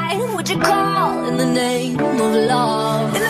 would you call in the name of love?